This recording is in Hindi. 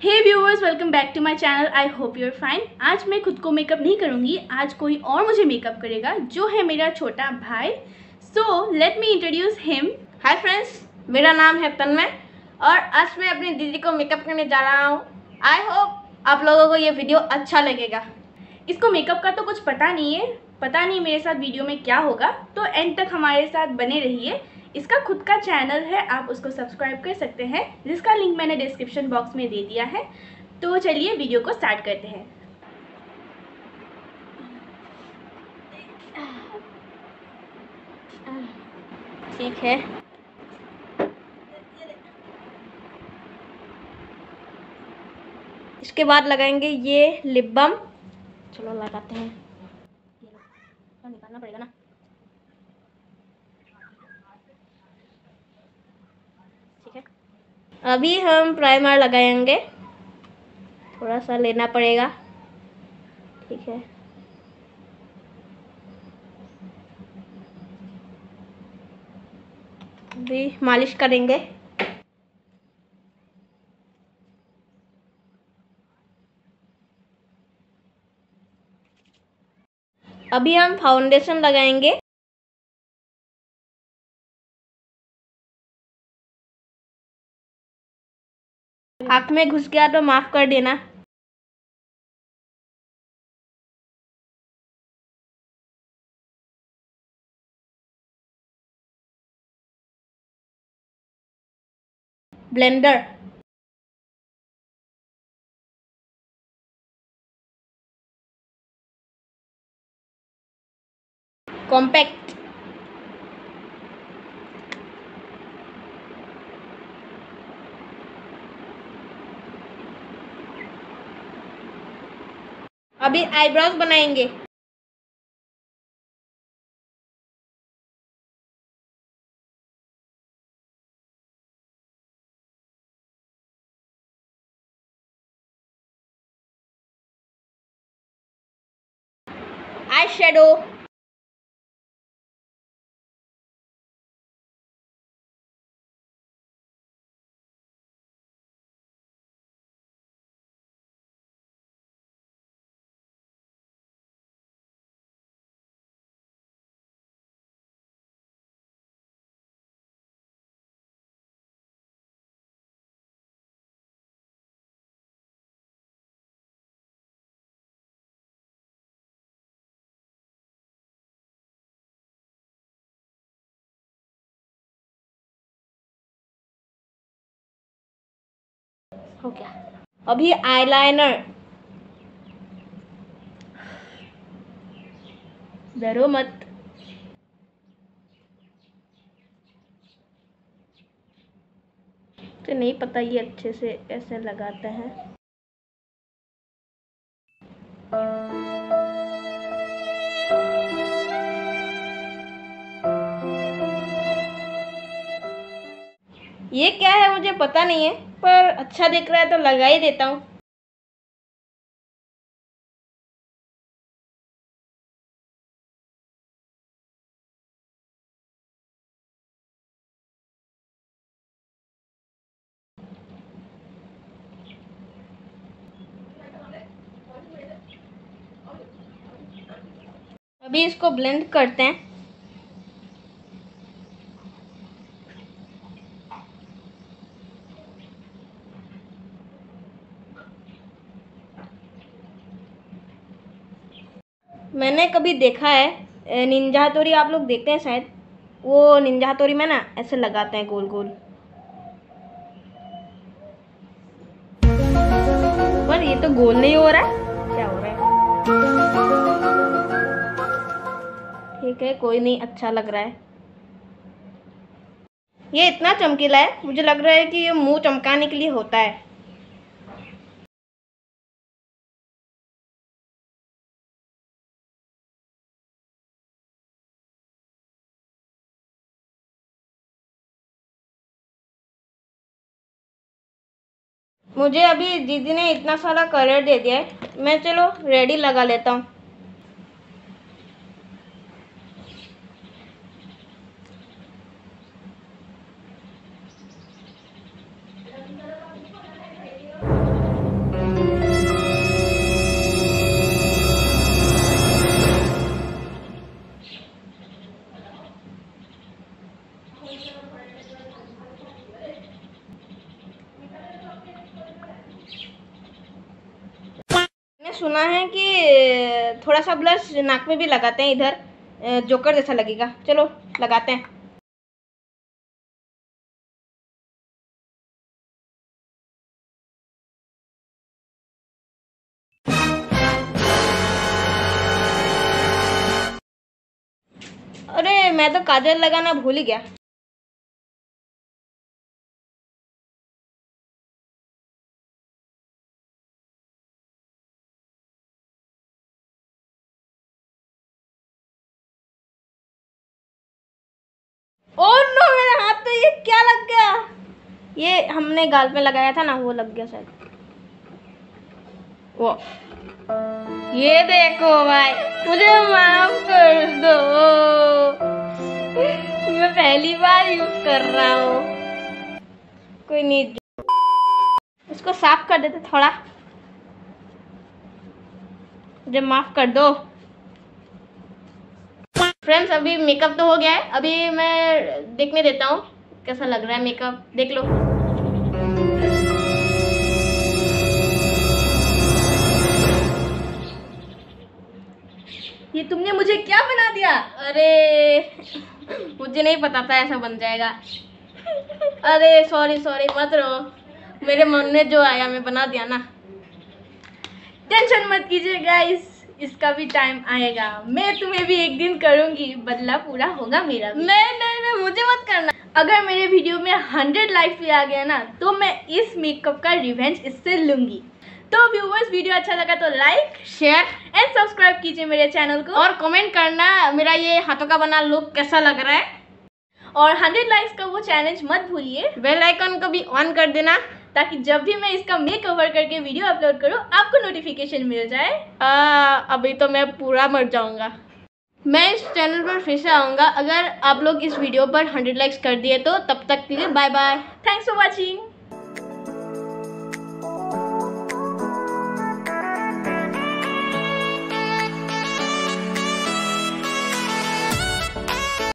Hey viewers, welcome back to my channel. I hope you are fine. आज मैं खुद को मेकअप नहीं करूँगी, आज कोई और मुझे मेकअप करेगा, जो है मेरा छोटा भाई। So let me introduce him. Hi friends, मेरा नाम है तन्मय और आज मैं अपनी दीदी को मेकअप करने जा रहा हूँ। आई होप आप लोगों को ये वीडियो अच्छा लगेगा। इसको मेकअप का तो कुछ पता नहीं है, पता नहीं मेरे साथ वीडियो में क्या होगा, तो एंड तक हमारे साथ बने रहिए। इसका खुद का चैनल है, आप उसको सब्सक्राइब कर सकते हैं, जिसका लिंक मैंने डिस्क्रिप्शन बॉक्स में दे दिया है। तो चलिए वीडियो को स्टार्ट करते हैं। ठीक है, इसके बाद लगाएंगे ये लिप बाम। चलो लगाते हैं, निकालना पड़ेगा ना। ठीक है, अभी हम प्राइमर लगाएंगे, थोड़ा सा लेना पड़ेगा। ठीक है, अभी मालिश करेंगे। अभी हम फाउंडेशन लगाएंगे। आँख में घुस गया तो माफ कर देना। ब्लेंडर, कॉम्पैक्ट, अभी आईब्रोज बनाएंगे। आई शेडो, हो गया। अभी आईलाइनर, डरो मत। तो नहीं पता ये अच्छे से कैसे लगाते हैं। ये क्या है मुझे पता नहीं है, पर अच्छा दिख रहा है तो लगा ही देता हूँ। अभी इसको ब्लेंड करते हैं। मैंने कभी देखा है निंजा हथौड़ी, आप लोग देखते हैं शायद, वो निंजा हथौड़ी में ना ऐसे लगाते हैं गोल गोल, पर ये तो गोल नहीं हो रहा है, क्या हो रहा है। ठीक है, कोई नहीं, अच्छा लग रहा है। ये इतना चमकीला है, मुझे लग रहा है कि ये मुंह चमकाने के लिए होता है। मुझे अभी दीदी ने इतना सारा कलर दे दिया है, मैं चलो रेडी लगा लेता हूँ। सुना है कि थोड़ा सा ब्लश नाक में भी लगाते हैं, इधर जोकर जैसा लगेगा। चलो लगाते हैं। अरे मैं तो काजल लगाना भूल ही गया। ओह नो, मेरे हाथ पे ये क्या लग गया? ये हमने गाल पे लगाया था ना, वो लग गया शायद। वो ये देखो भाई, मुझे माफ कर दो, मैं पहली बार यूज कर रहा हूँ। कोई नहीं, इसको साफ कर देते थोड़ा। मुझे माफ कर दो। फ्रेंड्स, अभी मेकअप तो हो गया है, अभी मैं देखने देता हूँ कैसा लग रहा है मेकअप। देख लो। ये तुमने मुझे क्या बना दिया? अरे मुझे नहीं पता था ऐसा बन जाएगा। अरे सॉरी सॉरी, मत रो, मेरे मन में जो आया मैं बना दिया ना। टेंशन मत कीजिए गाइस, इसका भी टाइम आएगा। मैं तुम्हें भी एक दिन करूंगी, बदला पूरा होगा मेरा भी। नहीं, मुझे मत करना। अगर मेरे वीडियो में 100 लाइक्स भी आ गया ना, तो मैं इस मेकअप का रिवेंज इससे लूंगी। तो व्यूअर्स, वीडियो अच्छा लगा तो लाइक, शेयर एंड सब्सक्राइब कीजिए मेरे चैनल को, और कमेंट करना मेरा ये हाथों का बना लुक कैसा लग रहा है। और 100 लाइक्स का वो चैलेंज मत भूलिए। बेल आइकन को भी ऑन कर देना, ताकि जब भी मैं इसका मेक ओवर करके वीडियो अपलोड करूं, आपको नोटिफिकेशन मिल जाए। अभी तो मैं पूरा मर जाऊंगा। मैं इस चैनल पर फिर से आऊँगा अगर आप लोग इस वीडियो पर 100 लाइक्स कर दिए तो। तब तक के लिए bye bye. Thanks for watching.